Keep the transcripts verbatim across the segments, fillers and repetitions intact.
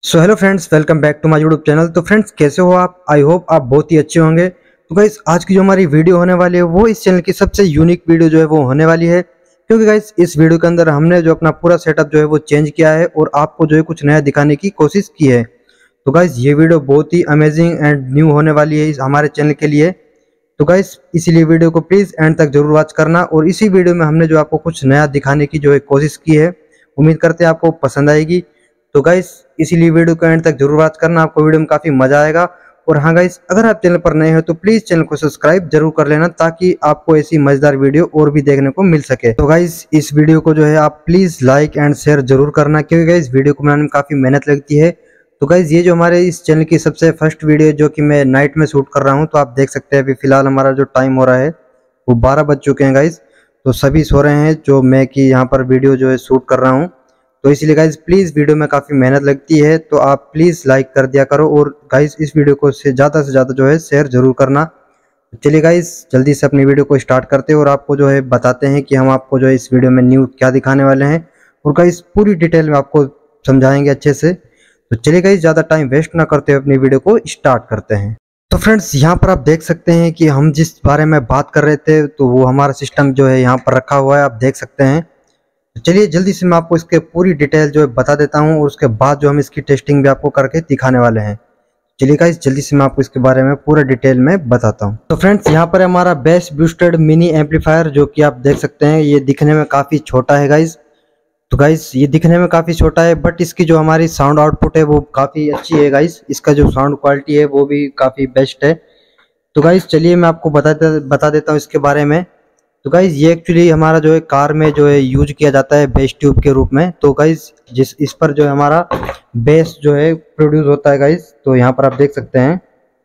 So hello friends, welcome back to my YouTube channel. तो friends, कैसे हो आप? आई होप आप बहुत ही अच्छे होंगे। तो गाइस, आज की जो हमारी वीडियो होने वाली है वो इस चैनल की सबसे यूनिक वीडियो जो है वो होने वाली है, क्योंकि गाइस इस वीडियो के अंदर हमने जो अपना पूरा सेटअप जो है वो चेंज किया है और आपको जो है कुछ नया दिखाने की कोशिश की है। तो गाइस, ये वीडियो बहुत ही अमेजिंग एंड न्यू होने वाली है इस हमारे चैनल के लिए। तो गाइस, इसीलिए वीडियो को प्लीज एंड तक जरूर वॉच करना। और इसी वीडियो में हमने जो आपको कुछ नया दिखाने की जो है कोशिश की है, उम्मीद करते हैं आपको पसंद आएगी। तो गाइस, इसीलिए वीडियो को एंड तक जरूर वॉच करना, आपको वीडियो में काफी मजा आएगा। और हाँ गाइस, अगर आप चैनल पर नए हो तो प्लीज चैनल को सब्सक्राइब जरूर कर लेना, ताकि आपको ऐसी मजेदार वीडियो और भी देखने को मिल सके। तो गाइस, इस वीडियो को जो है आप प्लीज लाइक एंड शेयर जरूर करना, क्योंकि गाइस वीडियो को बनाने में काफी मेहनत लगती है। तो गाइस, ये जो हमारे इस चैनल की सबसे फर्स्ट वीडियो जो कि मैं नाइट में शूट कर रहा हूँ, तो आप देख सकते हैं अभी फिलहाल हमारा जो टाइम हो रहा है वो बारह बज चुके हैं गाइस। तो सभी सो रहे हैं जो मैं कि यहाँ पर वीडियो जो है शूट कर रहा हूँ। तो इसलिए गाइज प्लीज वीडियो में काफी मेहनत लगती है, तो आप प्लीज लाइक कर दिया करो और गाइज इस वीडियो को से ज्यादा से ज्यादा जो है शेयर जरूर करना। चलिए गाइज, जल्दी से अपनी वीडियो को स्टार्ट करते हैं और आपको जो है बताते हैं कि हम आपको जो है इस वीडियो में न्यू क्या दिखाने वाले हैं, और गाइज पूरी डिटेल में आपको समझाएंगे अच्छे से। तो चलिए गाइज, ज्यादा टाइम वेस्ट ना करते हुए अपनी वीडियो को स्टार्ट करते हैं। तो फ्रेंड्स, यहाँ पर आप देख सकते हैं कि हम जिस बारे में बात कर रहे थे तो वो हमारा सिस्टम जो है यहाँ पर रखा हुआ है, आप देख सकते हैं। तो चलिए जल्दी से मैं आपको इसके पूरी डिटेल जो है बता देता हूँ, और उसके बाद जो हम इसकी टेस्टिंग भी आपको करके दिखाने वाले हैं। चलिए गाइस, जल्दी से मैं आपको इसके बारे में पूरा डिटेल में बताता हूँ। तो फ्रेंड्स, यहाँ पर हमारा बेस बूस्टेड मिनी एम्पलीफायर जो कि आप देख सकते हैं, ये दिखने में काफी छोटा है गाइस। तो गाइस, ये दिखने में काफी छोटा है, बट इसकी जो हमारी साउंड आउटपुट है वो काफी अच्छी है गाइस। इसका जो साउंड क्वालिटी है वो भी काफी बेस्ट है। तो गाइस, चलिए मैं आपको बता दे, बता देता हूँ इसके बारे में। तो गाइज, ये एक्चुअली हमारा जो है कार में जो है यूज किया जाता है बेस ट्यूब के रूप में। तो गाइज, जिस इस पर जो है हमारा बेस जो है प्रोड्यूस होता है गाइज। तो यहाँ पर आप देख सकते हैं,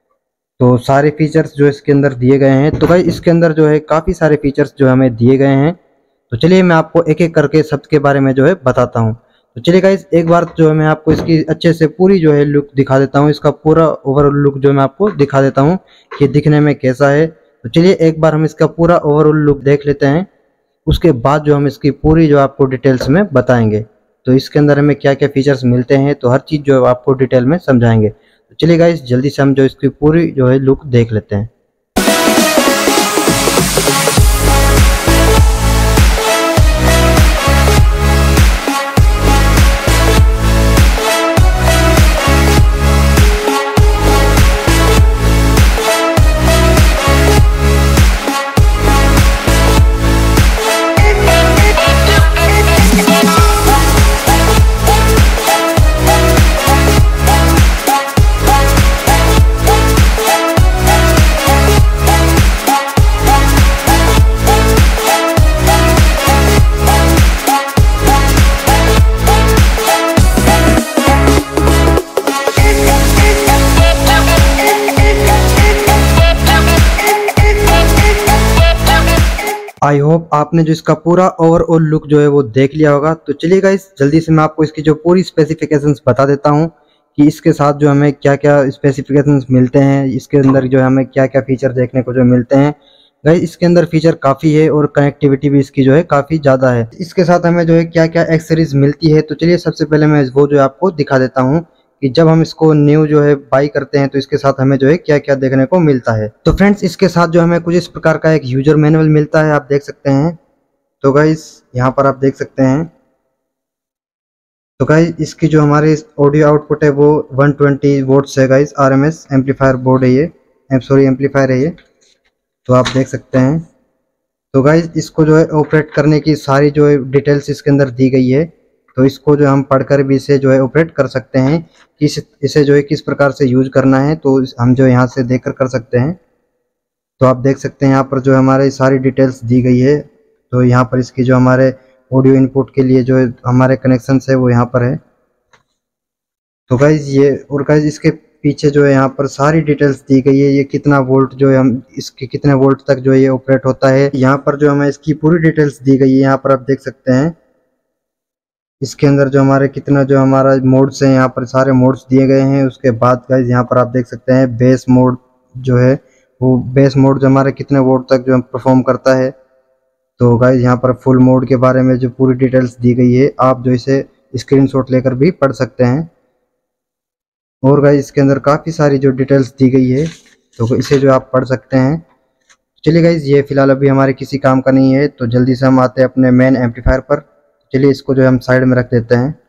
तो सारे फीचर्स जो इसके अंदर दिए गए हैं। तो गाइज, इसके अंदर जो है काफी सारे फीचर्स जो हमें दिए गए हैं। तो चलिए मैं आपको एक एक करके सब के बारे में जो है बताता हूँ। तो चलिए गाइज, एक बार जो है मैं आपको इसकी अच्छे से पूरी जो है लुक दिखा देता हूँ। इसका पूरा ओवरऑल लुक जो मैं आपको दिखा देता हूँ कि दिखने में कैसा है। तो चलिए एक बार हम इसका पूरा ओवरऑल लुक देख लेते हैं, उसके बाद जो हम इसकी पूरी जो आपको डिटेल्स में बताएंगे। तो इसके अंदर हमें क्या क्या फीचर्स मिलते हैं, तो हर चीज़ जो है आपको डिटेल में समझाएंगे। तो चलिए गाइस, जल्दी से हम जो इसकी पूरी जो है लुक देख लेते हैं। आई होप आपने जो इसका पूरा ओवरऑल लुक जो है वो देख लिया होगा। तो चलिए गाइस, जल्दी से मैं आपको इसकी जो पूरी स्पेसिफिकेशंस बता देता हूँ कि इसके साथ जो हमें क्या क्या स्पेसिफिकेशंस मिलते हैं, इसके अंदर जो हमें क्या क्या फीचर देखने को जो मिलते हैं। गाइस, इसके अंदर फीचर काफ़ी है और कनेक्टिविटी भी इसकी जो है काफ़ी ज़्यादा है। इसके साथ हमें जो है क्या क्या एक्सेसरीज मिलती है, तो चलिए सबसे पहले मैं वो जो आपको दिखा देता हूँ कि जब हम इसको न्यू जो है बाई करते हैं तो इसके साथ हमें जो है क्या क्या देखने को मिलता है। तो फ्रेंड्स, इसके साथ जो हमें कुछ इस प्रकार का एक यूजर मैनुअल मिलता है, आप देख सकते हैं। तो गाइस, यहाँ पर आप देख सकते हैं। तो गाइस, इसकी जो हमारी ऑडियो आउटपुट है वो एक सौ बीस वोल्ट्स है गाइस। आरएमएस एम्पलीफायर बोर्ड है ये, सॉरी एम्पलीफायर है ये। तो आप देख सकते हैं। तो गाइस, इसको जो है ऑपरेट करने की सारी जो है डिटेल्स इसके अंदर दी गई है। तो इसको जो हम पढ़कर भी इसे जो है ऑपरेट कर सकते हैं कि इसे जो है किस प्रकार से यूज करना है, तो हम जो यहाँ से देखकर कर सकते हैं। तो आप देख सकते हैं यहाँ पर जो हमारे सारी डिटेल्स दी गई है। तो यहाँ पर इसकी जो हमारे ऑडियो इनपुट के लिए जो हमारे कनेक्शन है वो यहाँ पर है। तो गाइज ये, और गाइज इसके पीछे जो है यहाँ पर सारी डिटेल्स दी गई है। ये कितना वोल्ट जो है हम इसके कितने वोल्ट तक जो है ये ऑपरेट होता है, यहाँ पर जो हमें इसकी पूरी डिटेल्स दी गई है। यहाँ पर आप देख सकते हैं इसके अंदर जो हमारे कितना जो हमारा मोड्स हैं, यहाँ पर सारे मोड्स दिए गए हैं। उसके बाद गाइस, यहाँ पर आप देख सकते हैं बेस मोड जो है वो बेस मोड जो हमारे कितने वोल्ट तक जो परफॉर्म करता है। तो गाइस, यहाँ पर फुल मोड के बारे में जो पूरी डिटेल्स दी गई है, आप जो इसे स्क्रीनशॉट लेकर भी पढ़ सकते हैं। और गाइस इसके अंदर काफ़ी सारी जो डिटेल्स दी गई है तो इसे जो आप पढ़ सकते हैं। चलिए गाइस ये फिलहाल अभी हमारे किसी काम का नहीं है, तो जल्दी से हम आते हैं अपने मेन एम्पलीफायर पर। चलिए इसको जो है हम साइड में रख देते हैं।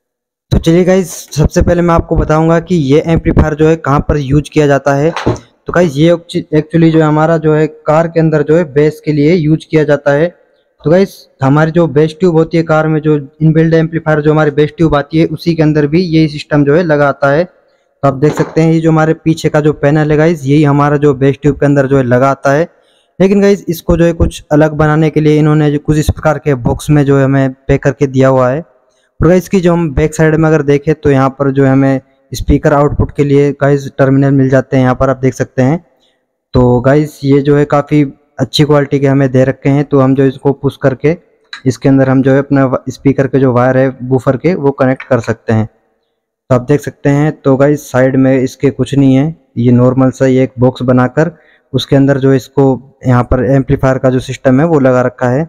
तो चलिए गाइस सबसे पहले मैं आपको बताऊंगा कि ये एम्पलीफायर जो है कहाँ पर यूज किया जाता है। तो गाइस ये एक्चुअली जो है हमारा जो है कार के अंदर जो है बेस के लिए यूज किया जाता है। तो गाइस हमारी जो बेस ट्यूब होती है कार में, जो इनबिल्ड एम्पलीफायर जो हमारी बेस ट्यूब आती है, उसी के अंदर भी यही सिस्टम जो है लगा आता है। तो आप देख सकते हैं ये जो हमारे पीछे का जो पैनल है गाइस, यही हमारा जो बेस ट्यूब के अंदर जो है लगा आता है। लेकिन गाइस इसको जो है कुछ अलग बनाने के लिए इन्होंने जो कुछ इस प्रकार के बॉक्स में जो है हमें पैक करके दिया हुआ है। और गाइस की जो हम बैक साइड में अगर देखें तो यहाँ पर जो है हमें स्पीकर आउटपुट के लिए गाइस टर्मिनल मिल जाते हैं, यहाँ पर आप देख सकते हैं। तो गाइस ये जो है काफ़ी अच्छी क्वालिटी के हमें दे रखे हैं। तो हम जो इसको पुश करके इसके अंदर हम जो है अपना स्पीकर के जो वायर है बूफर के वो कनेक्ट कर सकते हैं। तो आप देख सकते हैं। तो गाइस साइड में इसके कुछ नहीं है, ये नॉर्मल सा ये एक बॉक्स बनाकर उसके अंदर जो इसको यहाँ पर एम्पलीफायर का जो सिस्टम है वो लगा रखा है।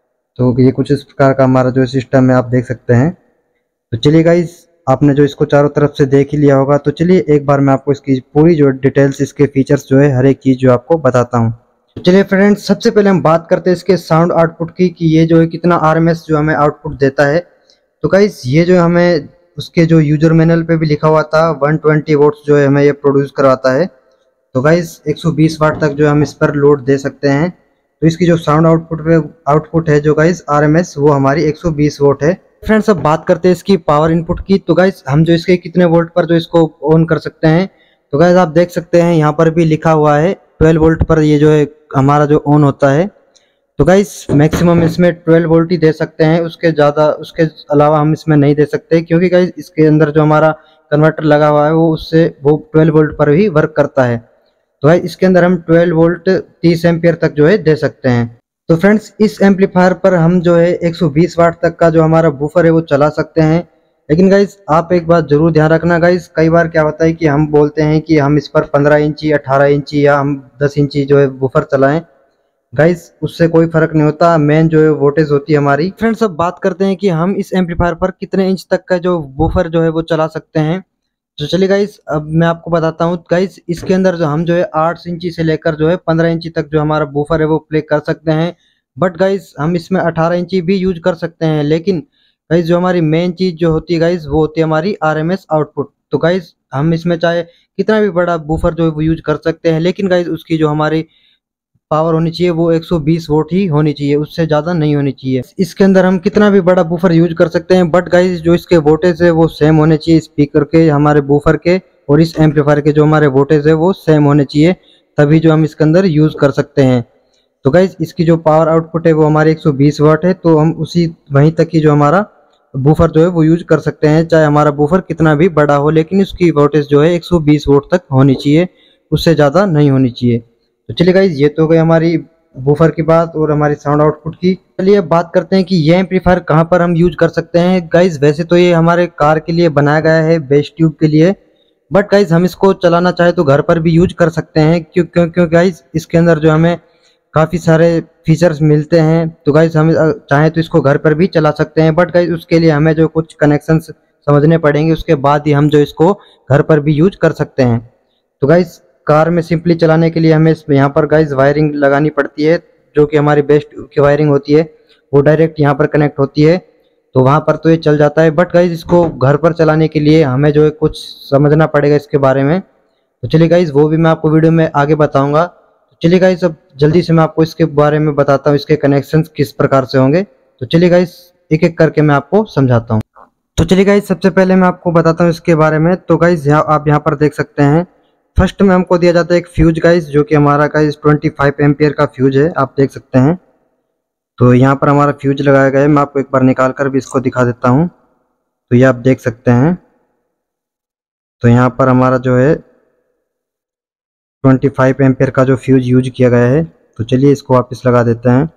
तो ये कुछ इस प्रकार का हमारा जो सिस्टम है आप देख सकते हैं। तो चलिए गाइस आपने जो इसको चारों तरफ से देख ही लिया होगा, तो चलिए एक बार मैं आपको इसकी पूरी जो डिटेल्स, इसके फीचर्स जो है हर एक चीज़ जो आपको बताता हूँ। तो चलिए फ्रेंड्स सबसे पहले हम बात करते हैं इसके साउंड आउटपुट की कि ये जो है कितना आरएमएस जो हमें आउटपुट देता है। तो गाइस ये जो हमें उसके जो यूजर मैनुअल पे भी लिखा हुआ था एक सौ बीस वोट्स जो है हमें ये प्रोड्यूस करवाता है। तो गाइस एक सौ बीस वाट तक जो हम इस पर लोड दे सकते हैं। तो इसकी जो साउंड आउटपुट पे आउटपुट है जो गाइस आरएमएस वो हमारी एक सौ बीस वोट है। फ्रेंड्स अब बात करते हैं इसकी पावर इनपुट की। तो गाइस हम जो इसके कितने वोल्ट पर जो इसको ऑन कर सकते हैं, तो गाइस आप देख सकते हैं यहाँ पर भी लिखा हुआ है बारह वोल्ट पर ये जो है हमारा जो ऑन होता है। तो गाइस मैक्सिमम इसमें बारह वोल्ट ही दे सकते हैं, उसके ज़्यादा उसके अलावा हम इसमें नहीं दे सकते, क्योंकि गाइस इसके अंदर जो हमारा कन्वर्टर लगा हुआ है वो उससे वो बारह वोल्ट पर ही वर्क करता है। तो गाइस इसके अंदर हम बारह वोल्ट तीस एम्पियर तक जो है दे सकते हैं। तो फ्रेंड्स इस एम्पलीफायर पर हम जो है एक सौ बीस वाट तक का जो हमारा बूफर है वो चला सकते हैं। लेकिन गाइस आप एक बात जरूर ध्यान रखना गाइस, कई बार क्या होता है कि हम बोलते हैं कि हम इस पर पंद्रह इंची अठारह इंची या हम दस इंची जो है बूफर चलाएं। गाइस उससे कोई फर्क नहीं होता, मेन जो है वोल्टेज होती है हमारी। फ्रेंड्स अब बात करते हैं कि हम इस एम्पलीफायर पर कितने इंच तक का जो बूफर जो है वो चला सकते हैं। तो चलिए गाइस अब मैं आपको बताता हूँ। गाइस इसके अंदर जो हम जो है आठ इंची से लेकर जो है पंद्रह इंची तक जो हमारा बूफर है वो प्ले कर सकते हैं। बट गाइस हम इसमें अठारह इंची भी यूज कर सकते हैं। लेकिन गाइस जो हमारी मेन चीज जो होती है गाइस वो होती है हमारी आरएमएस आउटपुट। तो गाइस हम इसमें चाहे कितना भी बड़ा बूफर जो है वो यूज कर सकते हैं, लेकिन गाइस उसकी जो हमारी पावर होनी चाहिए वो एक सौ बीस वोल्ट ही होनी चाहिए, उससे ज़्यादा नहीं होनी चाहिए। इसके अंदर हम कितना भी बड़ा बूफर यूज कर सकते हैं, बट गाइस जो इसके वोल्टेज है वो सेम होने चाहिए स्पीकर के, हमारे बूफर के और इस एम्पलीफायर के जो हमारे वोल्टेज है वो सेम होने चाहिए, तभी जो हम इसके अंदर यूज कर सकते हैं। तो गाइस इसकी जो पावर आउटपुट है वो हमारे एक सौ बीस वाट है, तो हम उसी वहीं तक की जो हमारा बूफर जो है वो यूज कर सकते हैं, चाहे हमारा बूफर कितना भी बड़ा हो, लेकिन उसकी वोल्टेज जो है एक सौ बीस वोल्ट तक होनी चाहिए, उससे ज़्यादा नहीं होनी चाहिए। तो चलिए गाइस ये तो गई हमारी बूफर की बात और हमारी साउंड आउटपुट की। चलिए अब बात करते हैं कि ये एम्पलीफायर कहाँ पर हम यूज कर सकते हैं। गाइस वैसे तो ये हमारे कार के लिए बनाया गया है, बेस ट्यूब के लिए, बट गाइस हम इसको चलाना चाहे तो घर पर भी यूज कर सकते हैं, क्यों क्यों क्यों गाइस इसके अंदर जो हमें काफ़ी सारे फीचर्स मिलते हैं। तो गाइस हम चाहें तो इसको घर पर भी चला सकते हैं, बट गाइस उसके लिए हमें जो कुछ कनेक्शन समझने पड़ेंगे, उसके बाद ही हम जो इसको घर पर भी यूज कर सकते हैं। तो गाइस कार में सिंपली चलाने के लिए हमें यहाँ पर गाइस वायरिंग लगानी पड़ती है, जो कि हमारी बेस ट्यूब की वायरिंग होती है, वो डायरेक्ट यहाँ पर कनेक्ट होती है, तो वहाँ पर तो ये चल जाता है। बट गाइस इसको घर पर चलाने के लिए हमें जो है कुछ समझना पड़ेगा इसके बारे में। तो चलिए गाइस वो भी मैं आपको वीडियो में आगे बताऊँगा। तो चलिए गाइस अब जल्दी से मैं आपको इसके बारे में बताता हूँ, इसके कनेक्शन किस प्रकार से होंगे। तो चलिए गाइस एक एक करके मैं आपको समझाता हूँ। तो चलिए गाइस सबसे पहले मैं आपको बताता हूँ इसके बारे में। तो गाइस यहाँ आप यहाँ पर देख सकते हैं, फर्स्ट में हमको दिया जाता है एक फ्यूज गाइस, जो कि हमारा गाइस पच्चीस एम्पियर का फ्यूज है, आप देख सकते हैं। तो यहाँ पर हमारा फ्यूज लगाया गया है, मैं आपको एक बार निकाल कर भी इसको दिखा देता हूँ। तो ये आप देख सकते हैं। तो यहाँ पर हमारा जो है पच्चीस एम्पियर का जो फ्यूज यूज किया गया है। तो चलिए इसको वापस लगा देते हैं।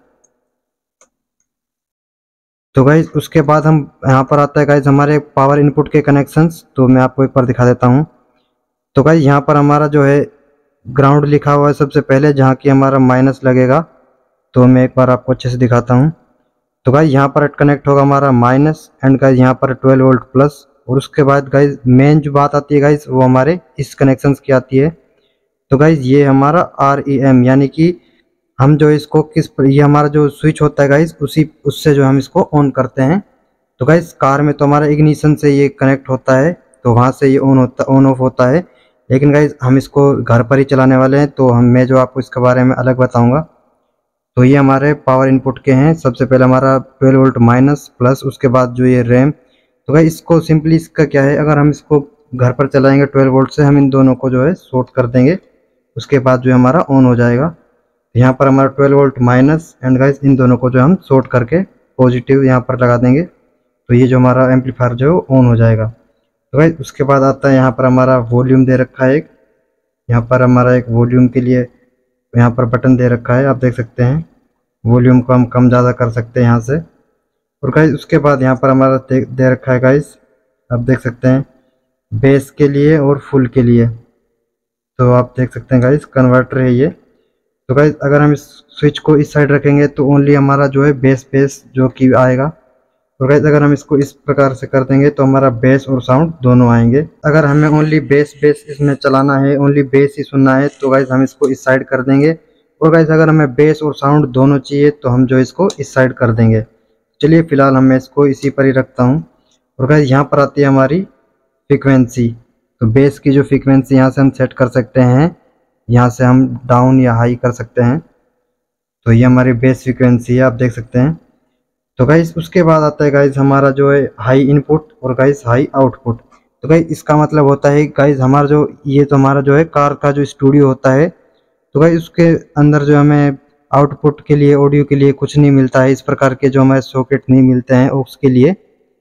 तो गाइस उसके बाद हम यहाँ पर आता है गाइस हमारे पावर इनपुट के कनेक्शंस। तो मैं आपको एक बार दिखा देता हूँ। तो गाइस यहाँ पर हमारा जो है ग्राउंड लिखा हुआ है सबसे पहले, जहाँ की हमारा माइनस लगेगा। तो मैं एक बार आपको अच्छे से दिखाता हूँ। तो गाइस यहाँ पर कनेक्ट होगा हमारा माइनस, एंड गाइस यहाँ पर ट्वेल्व वोल्ट प्लस, और उसके बाद गाइज मेन जो बात आती है गाइज वो हमारे इस कनेक्शन की आती है। तो गाइज ये हमारा आर ई एम यानी कि हम जो इसको किस ये हमारा जो स्विच होता है गाइज उसी उससे जो हम इसको ऑन करते हैं। तो गाइज कार में तो हमारा इग्निशन से ये कनेक्ट होता है, तो वहाँ से ये ऑन होता ऑन ऑफ होता है। लेकिन गाइज हम इसको घर पर ही चलाने वाले हैं, तो हम मैं जो आपको इसके बारे में अलग बताऊंगा। तो ये हमारे पावर इनपुट के हैं। सबसे पहले हमारा ट्वेल्व वोल्ट माइनस प्लस, उसके बाद जो ये रैम। तो गाइज इसको सिंपली इसका क्या है, अगर हम इसको घर पर चलाएंगे ट्वेल्व वोल्ट से, हम इन दोनों को जो है शॉर्ट कर देंगे, उसके बाद जो हमारा ऑन हो जाएगा। यहाँ पर हमारा twelve volt minus and guys इन दोनों को जो हम शॉर्ट करके पॉजिटिव यहाँ पर लगा देंगे, तो ये जो हमारा एम्पलीफायर जो है ऑन हो जाएगा। तो गाइज उसके बाद आता है यहाँ पर हमारा वॉल्यूम दे रखा है एक, यहाँ पर हमारा एक वॉल्यूम के लिए यहाँ पर बटन दे रखा है, आप देख सकते हैं। वॉल्यूम को हम कम ज़्यादा कर सकते हैं यहाँ से। और गाइज उसके बाद यहाँ पर हमारा दे, दे रखा है गाइज, आप देख सकते हैं बेस के लिए और फुल के लिए। तो आप देख सकते हैं गाइज कन्वर्टर है ये। तो गाइज अगर हम इस स्विच को इस साइड रखेंगे तो ओनली हमारा जो है बेस बेस जो कि आएगा। और गाइज अगर हम इसको इस प्रकार से कर देंगे तो हमारा बेस और साउंड दोनों आएंगे। अगर हमें ओनली बेस बेस इसमें चलाना है, ओनली बेस ही सुनना है, तो गाइज हम इसको इस साइड कर देंगे। और गाइज अगर हमें बेस और साउंड दोनों चाहिए तो हम जो इसको इस साइड कर देंगे। चलिए फिलहाल हम इसको इसी पर ही रखता हूँ। और गाइज यहाँ पर आती है हमारी फ्रीक्वेंसी। तो बेस की जो फ्रीक्वेंसी यहाँ से हम सेट कर सकते हैं, यहाँ से हम डाउन या हाई कर सकते हैं। तो ये हमारी बेस फ्रीक्वेंसी है, आप देख सकते हैं। तो गाइज उसके बाद आता है गाइज हमारा जो है हाई इनपुट और गाइज हाई आउटपुट। तो गाइज इसका मतलब होता है गाइज हमारा जो ये तो हमारा जो है कार का जो स्टूडियो होता है, तो गाइज उसके अंदर जो हमें आउटपुट के लिए ऑडियो के लिए कुछ नहीं मिलता है, इस प्रकार के जो हमारे सॉकेट नहीं मिलते हैं ऑक्स के लिए।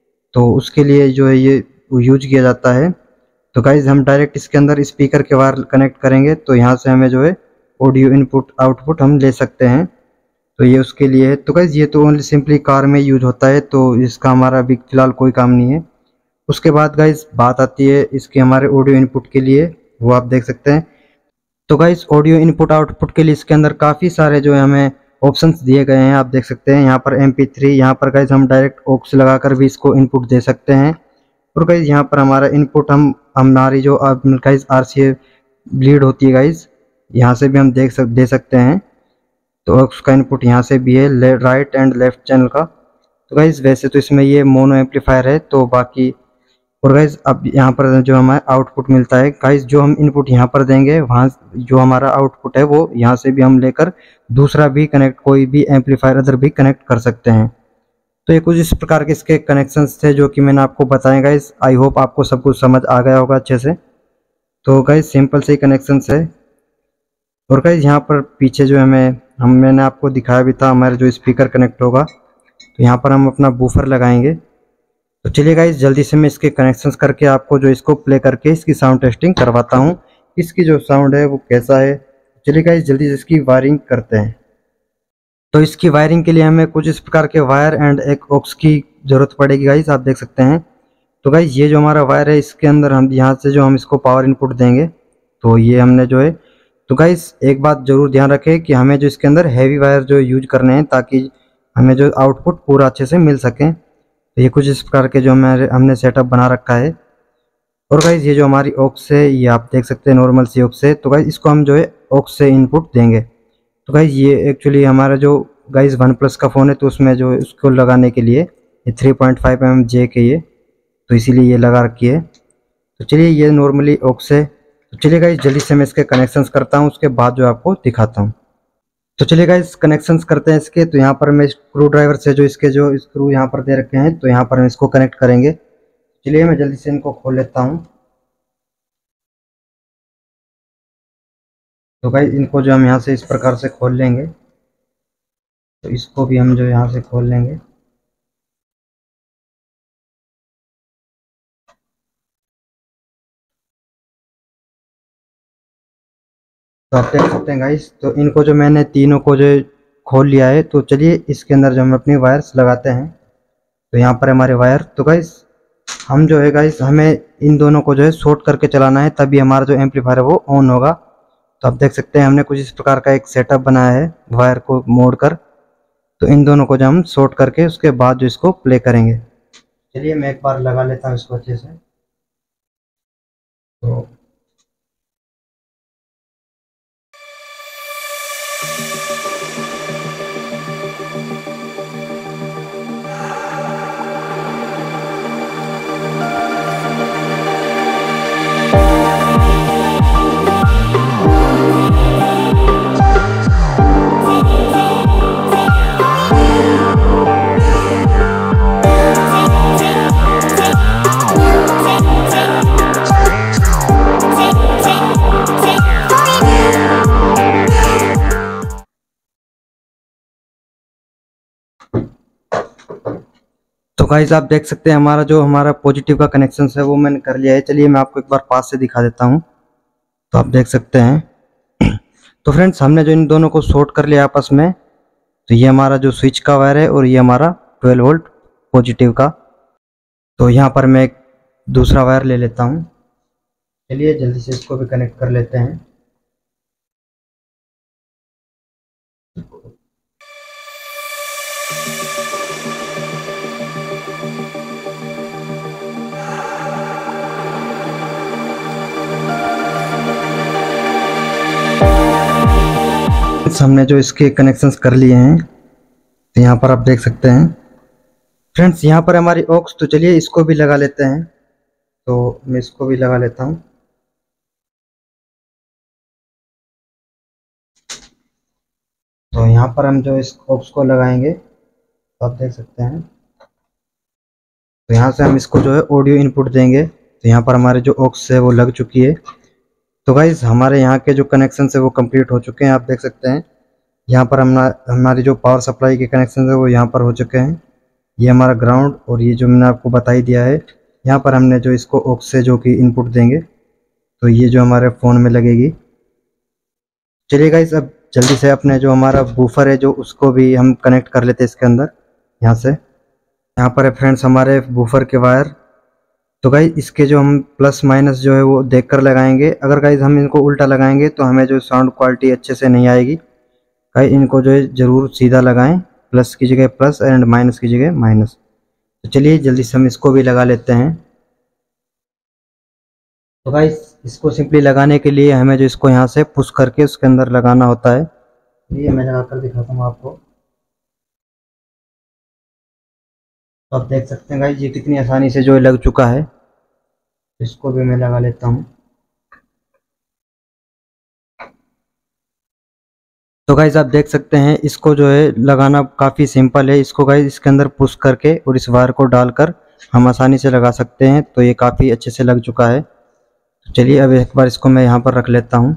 तो उसके लिए जो है ये यूज किया जाता है। तो गाइज हम डायरेक्ट इसके अंदर स्पीकर के वायर कनेक्ट करेंगे, तो यहाँ से हमें जो है ऑडियो इनपुट आउटपुट हम ले सकते हैं। तो ये उसके लिए है। तो गाइज ये तो ओनली सिंपली कार में यूज होता है, तो इसका हमारा अभी फिलहाल कोई काम नहीं है। उसके बाद गाइज बात आती है इसके हमारे ऑडियो इनपुट के लिए, वो आप देख सकते हैं। तो गाइज ऑडियो इनपुट आउटपुट के लिए इसके अंदर काफ़ी सारे जो है हमें ऑप्शंस दिए गए हैं, आप देख सकते हैं। यहाँ पर एम पी थ्री, यहाँ पर गाइज हम डायरेक्ट ऑक्स लगाकर भी इसको इनपुट दे सकते हैं। और गाइज यहाँ पर हमारा इनपुट हम हमारी जो guys R C A bleed होती है गाइज, यहाँ से भी हम देख सक दे सकते हैं। तो उसका इनपुट यहाँ से भी है, राइट एंड लेफ्ट चैनल का। तो गाइज वैसे तो इसमें ये मोनो एम्पलीफायर है, तो बाकी। और गाइज अब यहाँ पर जो हमारा आउटपुट मिलता है गाइज, जो हम इनपुट यहाँ पर देंगे वहाँ जो हमारा आउटपुट है वो यहाँ से भी हम लेकर दूसरा भी कनेक्ट, कोई भी एम्पलीफायर अदर भी कनेक्ट कर सकते हैं। तो ये कुछ इस प्रकार के इसके कनेक्शंस थे जो कि मैंने आपको बताए गाइज। आई होप आपको सब कुछ समझ आ गया होगा अच्छे से। तो गाइज सिंपल से ही कनेक्शंस है। और गाइज यहाँ पर पीछे जो हमें हम मैंने आपको दिखाया भी था हमारे जो स्पीकर कनेक्ट होगा, तो यहाँ पर हम अपना बूफर लगाएंगे। तो चलिए गाइज जल्दी से मैं इसके कनेक्शंस करके आपको जो इसको प्ले करके इसकी साउंड टेस्टिंग करवाता हूँ, इसकी जो साउंड है वो कैसा है। चलिए गाइज जल्दी से इसकी वायरिंग करते हैं। तो इसकी वायरिंग के लिए हमें कुछ इस प्रकार के वायर एंड एक ऑक्स की ज़रूरत पड़ेगी गाइज, आप देख सकते हैं। तो गाइज ये जो हमारा वायर है इसके अंदर हम यहाँ से जो हम इसको पावर इनपुट देंगे, तो ये हमने जो है। तो गाइज एक बात ज़रूर ध्यान रखें कि हमें जो इसके अंदर हैवी वायर जो यूज करने हैं ताकि हमें जो आउटपुट पूरा अच्छे से मिल सके। तो ये कुछ इस प्रकार के जो हमारे हमने सेटअप बना रखा है। और गाइज ये जो हमारी ऑक्स है ये आप देख सकते हैं नॉर्मल सी ऑक्स है। तो गाइज इसको हम जो है ऑक्स से इनपुट देंगे। तो गाइज ये एक्चुअली हमारा जो गाइज वन प्लस का फ़ोन है, तो उसमें जो उसको लगाने के लिए ये three point five M M J के ये, तो इसीलिए ये लगा रखी है। तो चलिए ये नॉर्मली ऑक्स है। तो चलिए गाइज जल्दी से मैं इसके कनेक्शंस करता हूँ, उसके बाद जो आपको दिखाता हूँ। तो चलिए गाइज कनेक्शंस करते हैं इसके। तो यहाँ पर मैं स्क्रू ड्राइवर से जो इसके जो स्क्रू यहाँ पर दे रखे हैं, तो यहाँ पर हम इसको कनेक्ट करेंगे। चलिए मैं जल्दी से इनको खोल लेता हूँ। तो गाइज इनको जो हम यहाँ से इस प्रकार से खोल लेंगे, तो इसको भी हम जो यहाँ से खोल लेंगे। तो आप देख सकते हैं गाइस, तो इनको जो मैंने तीनों को जो खोल लिया है। तो चलिए इसके अंदर जो हम अपनी वायर्स लगाते हैं। तो यहाँ पर हमारे वायर, तो गाइस हम जो है गाइस हमें इन दोनों को जो है शॉर्ट करके चलाना है, तभी हमारा जो एम्पलीफायर है वो ऑन होगा। तो आप देख सकते हैं हमने कुछ इस प्रकार का एक सेटअप बनाया है वायर को मोड़ कर। तो इन दोनों को जो हम शॉर्ट करके उसके बाद जो इसको प्ले करेंगे। चलिए मैं एक बार लगा लेता हूँ इसको अच्छे से। तो तो गाइस आप देख सकते हैं हमारा जो हमारा पॉजिटिव का कनेक्शन है वो मैंने कर लिया है। चलिए मैं आपको एक बार पास से दिखा देता हूँ। तो आप देख सकते हैं। तो फ्रेंड्स हमने जो इन दोनों को शॉर्ट कर लिया आपस में। तो ये हमारा जो स्विच का वायर है और ये हमारा ट्वेल्व वोल्ट पॉजिटिव का। तो यहाँ पर मैं एक दूसरा वायर ले लेता हूँ। चलिए जल्दी से इसको भी कनेक्ट कर लेते हैं। हमने जो इसके कनेक्शंस कर लिए हैं। तो यहाँ पर आप देख सकते हैं फ्रेंड्स, यहाँ पर हमारी ऑक्स। तो चलिए इसको भी लगा लेते हैं। तो मैं इसको भी लगा लेता हूँ। तो यहाँ पर हम जो इस ऑक्स को लगाएंगे तो आप देख सकते हैं। तो यहाँ से हम इसको जो है ऑडियो इनपुट देंगे। तो यहाँ पर हमारे जो ऑक्स है वो लग चुकी है। तो गाइज हमारे यहाँ के जो कनेक्शन है वो कंप्लीट हो चुके हैं। आप देख सकते हैं यहाँ पर हम हमारी जो पावर सप्लाई के कनेक्शन है वो यहाँ पर हो चुके हैं। ये हमारा ग्राउंड और ये जो मैंने आपको बता ही दिया है। यहाँ पर हमने जो इसको ऑक्स से जो कि इनपुट देंगे तो ये जो हमारे फ़ोन में लगेगी। चलिए गाइज अब जल्दी से अपने जो हमारा बूफर है जो उसको भी हम कनेक्ट कर लेते हैं इसके अंदर। यहाँ से यहाँ पर है फ्रेंड्स हमारे बूफर के वायर। तो गाइज इसके जो हम प्लस माइनस जो है वो देख कर लगाएंगे। अगर गाइज हम इनको उल्टा लगाएंगे तो हमें जो साउंड क्वालिटी अच्छे से नहीं आएगी। गाइज इनको जो है ज़रूर सीधा लगाएं, प्लस की जगह प्लस एंड माइनस की जगह माइनस। तो चलिए जल्दी से हम इसको भी लगा लेते हैं। तो गाइज इसको सिंपली लगाने के लिए हमें जो इसको यहाँ से पुश करके उसके अंदर लगाना होता है। ये मैं लगा कर दिखाता हूँ आपको। तो आप देख सकते हैं गाइज ये कितनी आसानी से जो है लग चुका है। इसको भी मैं लगा लेता हूँ। तो गाइज आप देख सकते हैं इसको जो है लगाना काफ़ी सिंपल है। इसको गाइज इसके अंदर पुश करके और इस वायर को डालकर हम आसानी से लगा सकते हैं। तो ये काफ़ी अच्छे से लग चुका है। तो चलिए अब एक बार इसको मैं यहाँ पर रख लेता हूँ।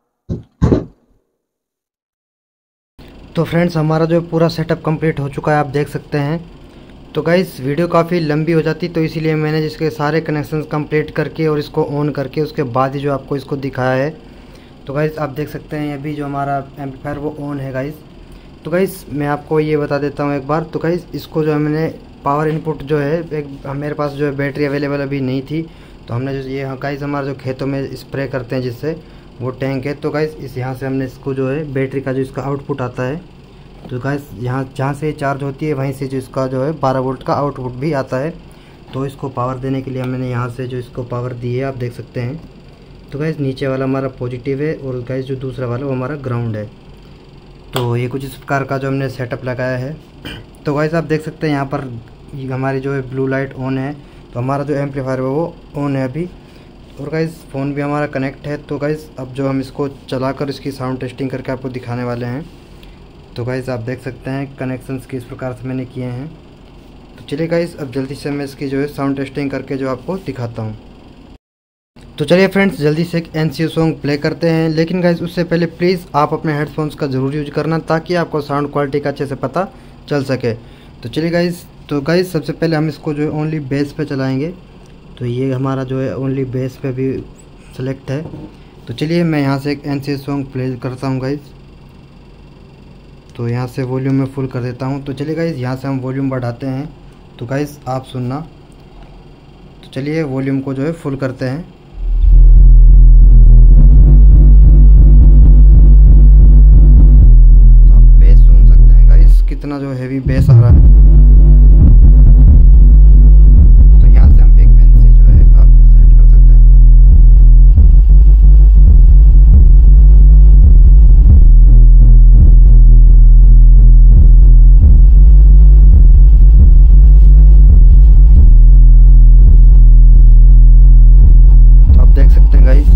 तो फ्रेंड्स हमारा जो पूरा सेटअप कंप्लीट हो चुका है, आप देख सकते हैं। तो गाइस वीडियो काफ़ी लंबी हो जाती तो इसीलिए मैंने जिसके सारे कनेक्शंस कंप्लीट करके और इसको ऑन करके उसके बाद ही जो आपको इसको दिखाया है। तो गाइस आप देख सकते हैं अभी जो हमारा एम्पलीफायर वो ऑन है गाइस। तो गाइस मैं आपको ये बता देता हूँ एक बार। तो गाइस इसको जो मैंने पावर इनपुट जो है एक मेरे पास जो है बैटरी अवेलेबल अभी नहीं थी। तो हमने जो ये गाइस हमारा जो खेतों में स्प्रे करते हैं जिससे वो टैंक है। तो गाइस इस यहाँ से हमने इसको जो है बैटरी का जो इसका आउटपुट आता है। तो गाइस यहाँ जहाँ से चार्ज होती है वहीं से जो इसका जो है बारह वोल्ट का आउटपुट भी आता है। तो इसको पावर देने के लिए हमने यहाँ से जो इसको पावर दी है, आप देख सकते हैं। तो गाइस नीचे वाला हमारा पॉजिटिव है और गाइस जो दूसरा वाला वो हमारा ग्राउंड है। तो ये कुछ इस प्रकार का जो हमने सेटअप लगाया है। तो गाइस आप देख सकते हैं यहाँ पर हमारी जो है ब्लू लाइट ऑन है। तो हमारा जो एम्पलीफायर है वो ऑन है अभी। और गाइस फ़ोन भी हमारा कनेक्ट है। तो गाइस अब जो हम इसको चलाकर इसकी साउंड टेस्टिंग करके आपको दिखाने वाले हैं। तो गाइस आप देख सकते हैं कनेक्शंस किस प्रकार से मैंने किए हैं। तो चलिए गाइस अब जल्दी से मैं इसकी जो है साउंड टेस्टिंग करके जो आपको दिखाता हूँ। तो चलिए फ्रेंड्स जल्दी से एक N C O song play करते हैं। लेकिन गाइस उससे पहले प्लीज़ आप अपने हेडफोन्स का ज़रूर यूज करना ताकि आपको साउंड क्वालिटी का अच्छे से पता चल सके। तो चलिए गाइस तो गाइस सबसे पहले हम इसको जो है ओनली बेस पे चलाएँगे। तो ये हमारा जो है ओनली बेस पे भी सेलेक्ट है। तो चलिए मैं यहाँ से एक N C O song play करता हूँ गाइस। तो यहाँ से वॉल्यूम में फुल कर देता हूँ। तो चलिए गाइस यहाँ से हम वॉल्यूम बढ़ाते हैं। तो गाइस आप सुनना। तो चलिए वॉल्यूम को जो है फुल करते हैं। तो आप बेस सुन सकते हैं गाइस कितना जो हैवी बेस आ रहा है। गाइस।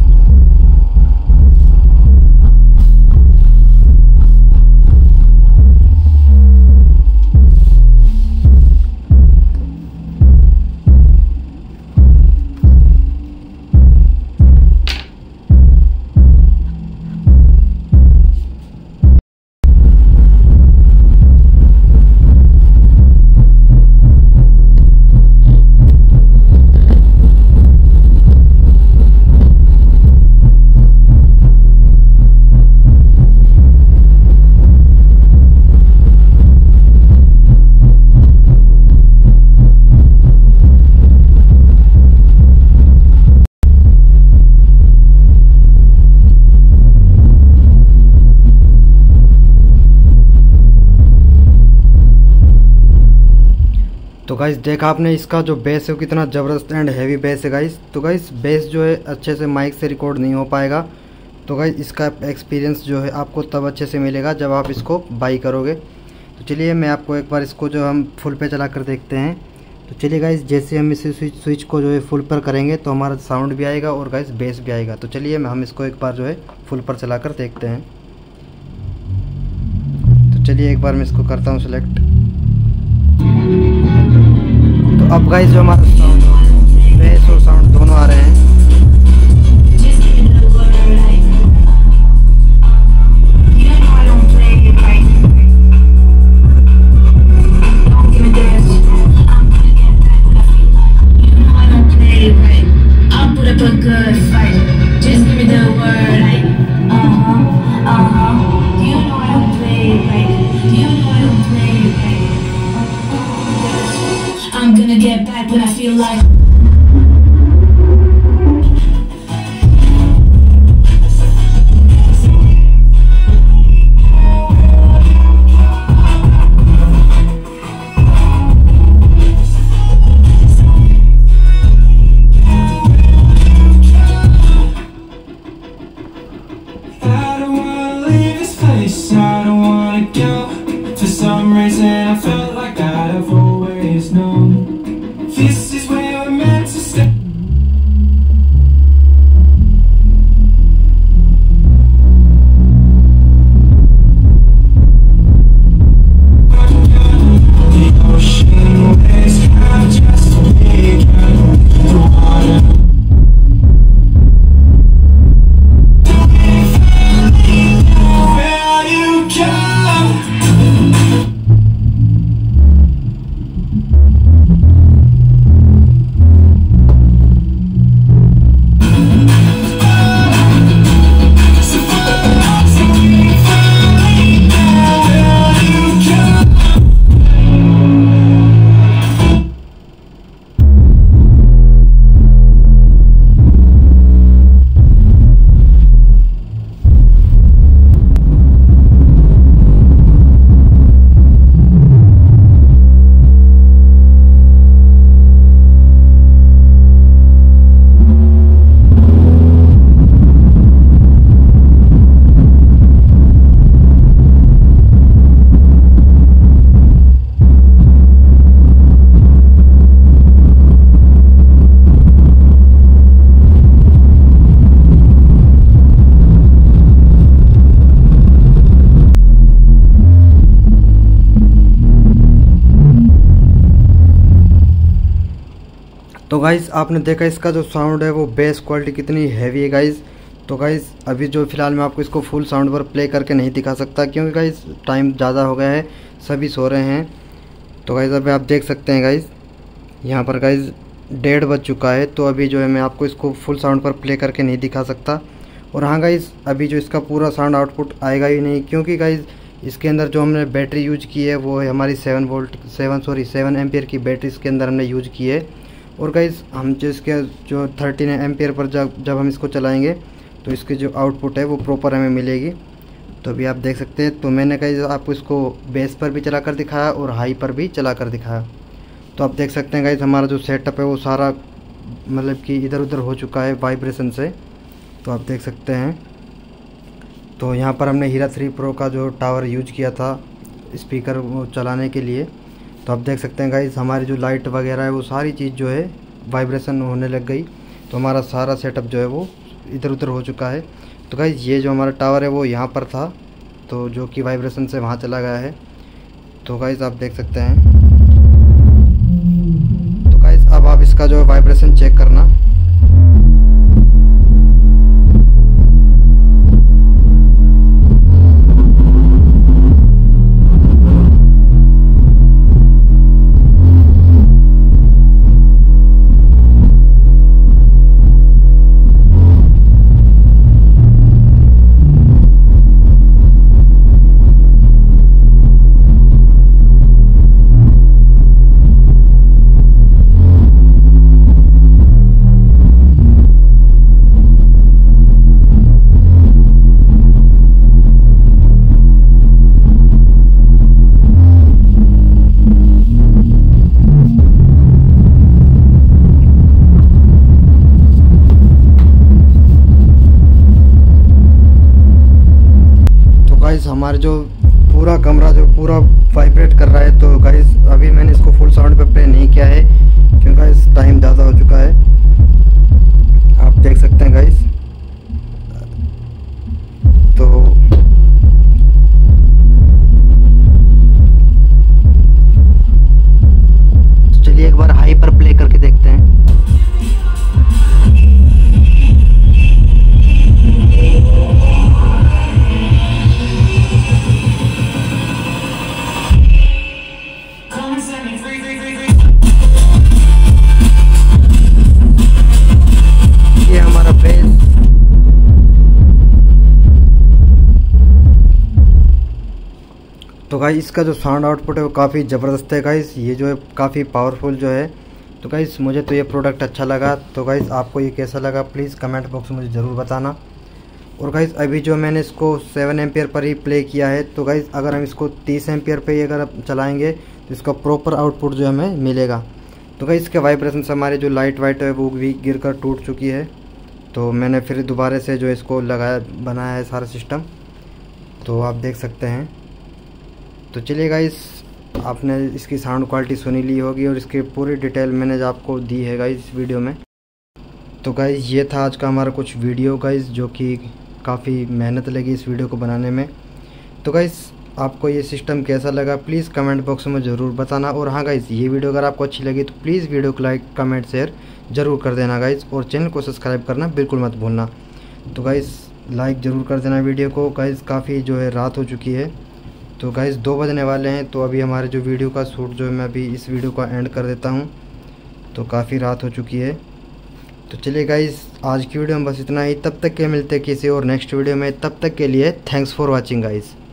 तो गाइस देखा आपने इसका जो बेस है वो कितना ज़बरदस्त एंड हैवी बेस है गाइस। तो गाइस बेस जो है अच्छे से माइक से रिकॉर्ड नहीं हो पाएगा। तो गाइस इसका एक्सपीरियंस जो है आपको तब अच्छे से मिलेगा जब आप इसको बाई करोगे। तो चलिए मैं आपको एक बार इसको जो हम फुल पे चला कर देखते हैं। तो चलिए गाइस जैसे हम इस स्विच स्विच को जो है फुल पर करेंगे तो हमारा साउंड भी आएगा और गाइस बेस भी आएगा। तो चलिए हम इसको एक बार जो है फुल पर चला कर देखते हैं। तो चलिए एक बार मैं इसको करता हूँ सेलेक्ट। तो अब गाइस जो हमारा साउंड बेस और साउंड दोनों आ रहे हैं। I'm gonna get back when I feel like I don't wanna leave this place, I don't wanna go. For some reason I felt like that I've always known. This is where we're meant to stay. The ocean waves have just begun. The water. Where you come. तो guys आपने देखा इसका जो sound है वो bass quality कितनी heavy है guys. तो गाइज़ अभी जो फ़िलहाल मैं आपको इसको फुल साउंड पर प्ले करके नहीं दिखा सकता क्योंकि गाइज़ टाइम ज़्यादा हो गया है, सभी सो रहे हैं। तो गाइज़ अभी आप देख सकते हैं गाइज़ यहाँ पर गाइज़ डेढ़ बज चुका है। तो अभी जो है मैं आपको इसको फुल साउंड पर प्ले करके नहीं दिखा सकता। और हाँ गाइज़ अभी जो इसका पूरा साउंड आउटपुट आएगा ही नहीं क्योंकि गाइज़ इसके अंदर जो हमने बैटरी यूज की है वो है हमारी seven volt seven sorry seven ampere की बैटरी इसके अंदर हमने यूज की है। और गाइज़ हम जो इसके जो थर्टीन एम्पियर पर जब जब हम इसको चलाएंगे तो इसकी जो आउटपुट है वो प्रॉपर हमें मिलेगी। तो अभी आप देख सकते हैं। तो मैंने गाइज़ आपको इसको बेस पर भी चला कर दिखाया और हाई पर भी चला कर दिखाया। तो आप देख सकते हैं गाइज़ हमारा जो सेटअप है वो सारा मतलब कि इधर उधर हो चुका है वाइब्रेशन से। तो आप देख सकते हैं। तो यहाँ पर हमने हीरा थ्री प्रो का जो टावर यूज किया था स्पीकर वो चलाने के लिए। तो आप देख सकते हैं गाइज़ हमारी जो लाइट वगैरह है वो सारी चीज़ जो है वाइब्रेशन होने लग गई। तो हमारा सारा सेटअप जो है वो इधर उधर हो चुका है। तो गाइस ये जो हमारा टावर है वो यहाँ पर था, तो जो कि वाइब्रेशन से वहाँ चला गया है। तो गाइस आप देख सकते हैं। तो गाइस अब आप इसका जो है वाइब्रेशन चेक करना। हमारा जो पूरा कमरा जो पूरा वाइब्रेट कर रहा है। तो गाइस अभी मैंने इसको फुल साउंड पे प्ले नहीं किया है क्योंकि गाइस टाइम ज़्यादा हो चुका है। आप देख सकते हैं गाइस। तो तो चलिए एक बार हाई पर प्ले करके देखते हैं। ये हमारा बेस। तो गाइस इसका जो साउंड आउटपुट है वो काफ़ी ज़बरदस्त है गाइस। ये जो है काफ़ी पावरफुल जो है। तो गाइस मुझे तो ये प्रोडक्ट अच्छा लगा। तो गाइस आपको ये कैसा लगा प्लीज़ कमेंट बॉक्स में मुझे ज़रूर बताना। और गाइस अभी जो मैंने इसको सेवन एम्पियर पर ही प्ले किया है। तो गाइस अगर हम इसको तीस एम्पियर पे ही अगर चलाएंगे तो इसका प्रॉपर आउटपुट जो हमें मिलेगा। तो गाइस इसके वाइब्रेशन से हमारी जो लाइट वाइट है वो भी गिर कर टूट चुकी है। तो मैंने फिर दोबारा से जो इसको लगाया बनाया है सारा सिस्टम। तो आप देख सकते हैं। तो चलिए गाइस आपने इसकी साउंड क्वालिटी सुनी ली होगी और इसकी पूरी डिटेल मैंने आपको दी है गाइस इस वीडियो में। तो गाइस ये था आज का हमारा कुछ वीडियो गाइस, जो कि काफ़ी मेहनत लगी इस वीडियो को बनाने में। तो गाइस आपको ये सिस्टम कैसा लगा प्लीज़ कमेंट बॉक्स में ज़रूर बताना। और हाँ गाइस ये वीडियो अगर आपको अच्छी लगी तो प्लीज़ वीडियो को लाइक कमेंट शेयर ज़रूर कर देना गाइस। और चैनल को सब्सक्राइब करना बिल्कुल मत भूलना। तो गाइस लाइक ज़रूर कर देना वीडियो को। गाइस काफ़ी जो है रात हो चुकी है। तो गाइस दो बजने वाले हैं। तो अभी हमारे जो वीडियो का शूट जो है मैं अभी इस वीडियो का एंड कर देता हूँ। तो काफ़ी रात हो चुकी है। तो चलिए गाइस आज की वीडियो में बस इतना ही। तब तक के मिलते हैं किसी और नेक्स्ट वीडियो में। तब तक के लिए थैंक्स फॉर वॉचिंग गाइस।